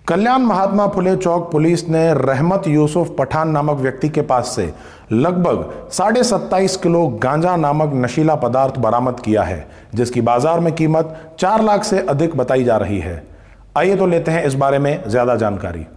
कल्याण महात्मा फुले चौक police ने रहमत यूसुफ पठान नामक व्यक्ति के पास से लगभग 27.5 किलो गांजा नामक नशीला पदार्थ बरामद किया है, जिसकी बाजार में कीमत 4 लाख से अधिक बताई जा रही है। आइए तो लेते हैं इस बारे में ज्यादा जानकारी।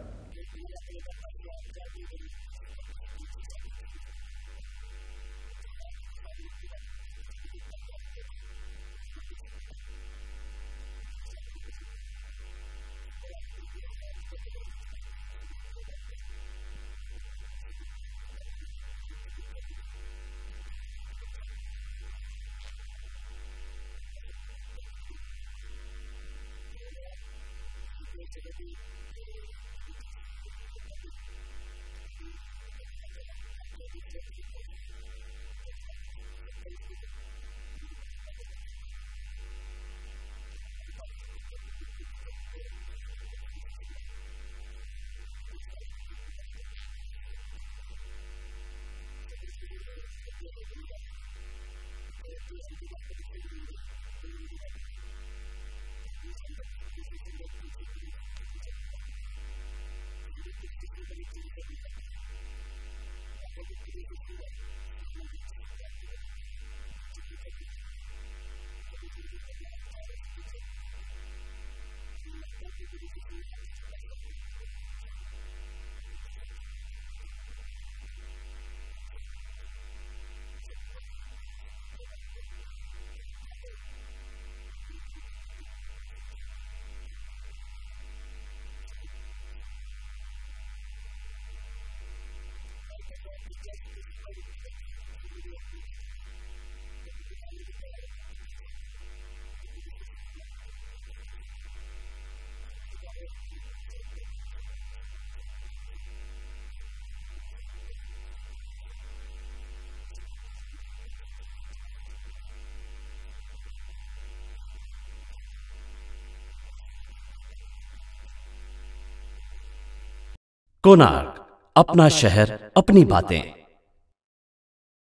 कोणार्क, अपना शहर, अपनी बातें।